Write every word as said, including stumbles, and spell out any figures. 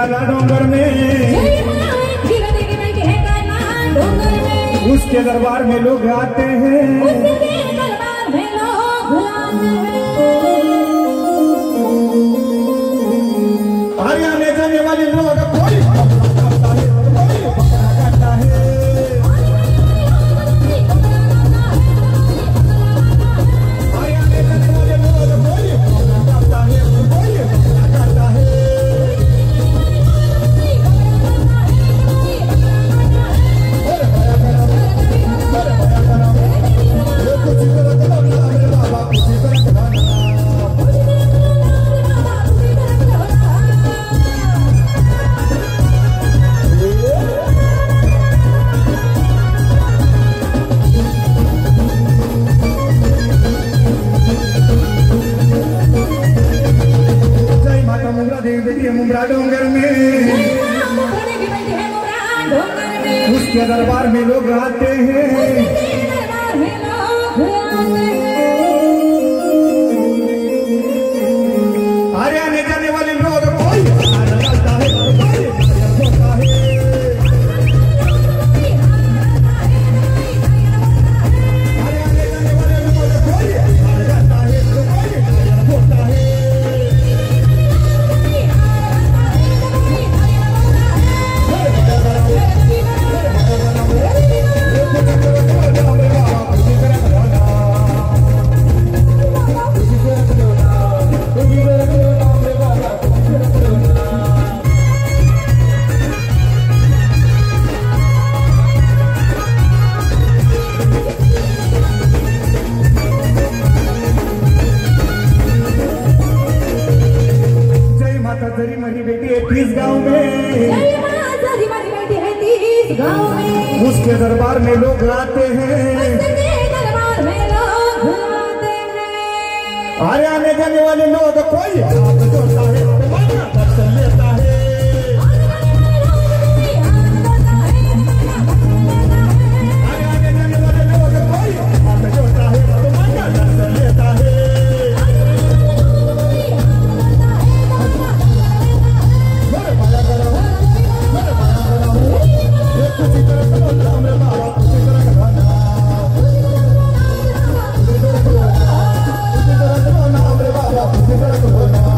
काला डोंगर में, उसके दरबार में लोग आते हैं। हरियाणा जाने वाले लोग कोई करता है, कोई करता है। हरियाणा जाने वाले लोग कोई करता है, कोई करता है। मुमरा डोंगर में, उसके दरबार में लोग आते हैं। हरियाणा जाने वाले लोग कोई करता है, कोई होता है। हरियाणा जाने वाले लोग कोई करता है, कोई होता है। जरी मरी बेटी है तीस गाँव में, गाँव में उसके दरबार में लोग आते हैं। हरियाणा जाने वाले लोग कोई हाथ जोड़ता है, दर्शन लेता है। हरियाणा जाने वाले लोग कोई हाथ जोड़ता है, दर्शन लेता है। उसी तरह से बोलना मेरे बाबा, उसी तरह का गाना, उसी तरह से बोलना मेरे बाबा, उसी तरह का बोलना।